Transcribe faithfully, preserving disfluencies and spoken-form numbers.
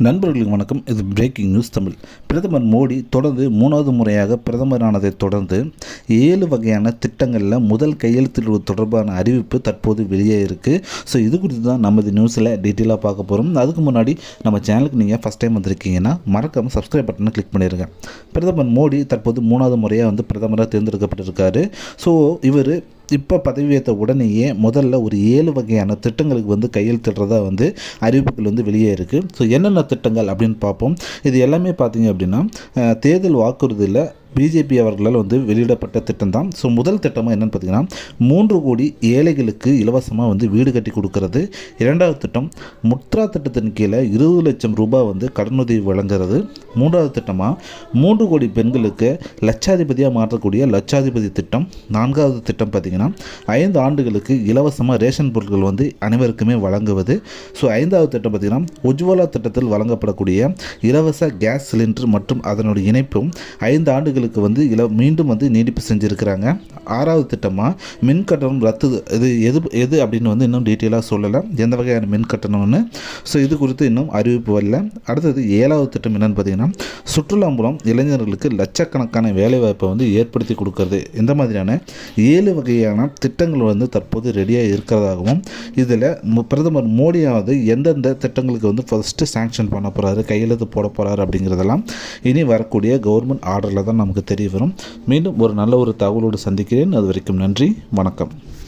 நண்பர்களுக்கு வணக்கம். இது பிரேக்கிங் நியூஸ் தமிழ். பிரதமர் மோடி தொடர்ந்து மூணாவது முறையாக பிரதமரானதை தொடர்ந்து ஏழு வகையான திட்டங்களில் முதல் கையெழுத்திடுவது தொடர்பான அறிவிப்பு தற்போது வெளியே இருக்குது. ஸோ இது குறித்து தான் நம்ம இந்த நியூஸில் டீட்டெயிலாக பார்க்க போகிறோம். அதுக்கு முன்னாடி நம்ம சேனலுக்கு நீங்கள் ஃபஸ்ட் டைம் வந்திருக்கீங்கன்னா மறக்காமல் சப்ஸ்கிரைப் பட்டனை கிளிக் பண்ணிடுங்க. பிரதமர் மோடி தற்போது மூணாவது முறையாக வந்து பிரதமராக தேர்ந்தெடுக்கப்பட்டிருக்காரு. ஸோ இவர் இப்போ பதவியேற்ற உடனேயே முதல்ல ஒரு ஏழு வகையான திட்டங்களுக்கு வந்து கையெழுத்திடுறதா வந்து அறிவிப்புகள் வந்து வெளியே இருக்குது. ஸோ என்னென்ன திட்டங்கள் அப்படின்னு பார்ப்போம். இது எல்லாமே பார்த்தீங்க அப்படின்னா தேர்தல் வாக்குறுதியில் பிஜேபி அவர்களால் வந்து வெளியிடப்பட்ட திட்டம் தான். ஸோ முதல் திட்டமாக என்னென்னு பார்த்தீங்கன்னா மூன்று கோடி ஏழைகளுக்கு இலவசமாக வந்து வீடு கட்டி கொடுக்கறது. இரண்டாவது திட்டம் முத்ரா திட்டத்தின் கீழே இருபது லட்சம் ரூபாய் வந்து கடனுதவி வழங்குறது. மூன்றாவது திட்டமாக மூன்று கோடி பெண்களுக்கு லட்சாதிபதியாக மாற்றக்கூடிய லட்சாதிபதி திட்டம். நான்காவது திட்டம் பார்த்திங்கன்னா ஐந்து ஆண்டுகளுக்கு இலவசமாக ரேஷன் பொருட்கள் வந்து அனைவருக்குமே வழங்குவது. ஸோ ஐந்தாவது திட்டம் பார்த்திங்கன்னா உஜ்வாலா திட்டத்தில் வழங்கப்படக்கூடிய இலவச கேஸ் சிலிண்டர் மற்றும் அதனுடைய இணைப்பும் ஐந்து ஆண்டுகள் வந்து இல மீண்டும் வந்து நீடிப்பு செஞ்சுருக்கிறாங்க. ஆறாவது திட்டமாக மின் கட்டணம் ரத்து. இது எது எது அப்படின்னு வந்து இன்னும் டீட்டெயிலாக சொல்லலை, எந்த வகையான மின் கட்டணம்னு. ஸோ இது குறித்து இன்னும் அறிவிப்பு வரல. அடுத்தது ஏழாவது திட்டம் என்னென்னு பார்த்தீங்கன்னா சுற்றுலா மூலம் இளைஞர்களுக்கு லட்சக்கணக்கான வேலைவாய்ப்பை வந்து ஏற்படுத்தி கொடுக்கறது. இந்த மாதிரியான ஏழு வகையான திட்டங்கள் வந்து தற்போது ரெடியாக இருக்கிறதாகவும் இதில் பிரதமர் மோடியாவது எந்தெந்த திட்டங்களுக்கு வந்து ஃபஸ்ட்டு சாங்ஷன் பண்ண போகிறாரு, கையெழுத்து போட போகிறாரு அப்படிங்கிறதெல்லாம் இனி வரக்கூடிய கவர்மெண்ட் ஆர்டரில் தான் நமக்கு தெரிய வரும். மீண்டும் ஒரு நல்ல ஒரு தகவலோடு சந்திக்கிறேன். அது வரைக்கும் நன்றி, வணக்கம்.